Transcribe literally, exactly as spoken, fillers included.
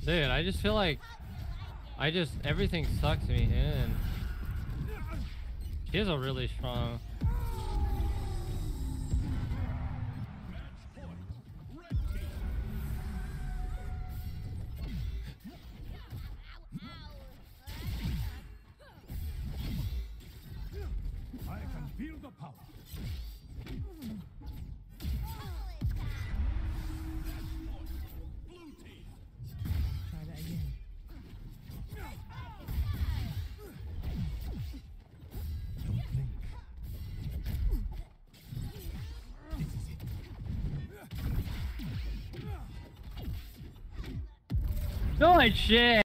Dude, I just feel like I just everything sucks me in. She is a really strong. I can feel the power. Try that again. Don't blink. This is it. Good shit.